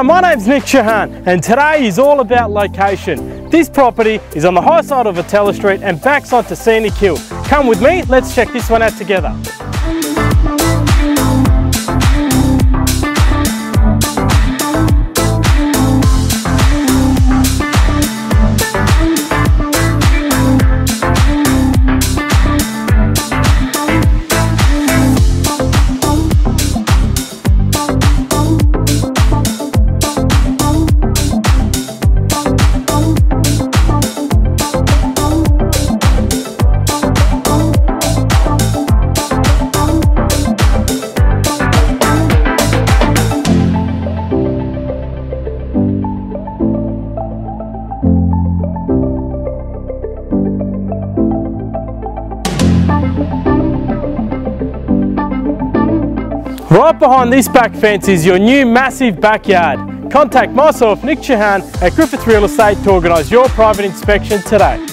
Hi, my name's Nick Chauhan and today is all about location. This property is on the high side of Ortella Street and backs onto Scenic Hill. Come with me, let's check this one out together. Right behind this back fence is your new massive backyard. Contact myself, Nick Chauhan at Griffith Real Estate to organise your private inspection today.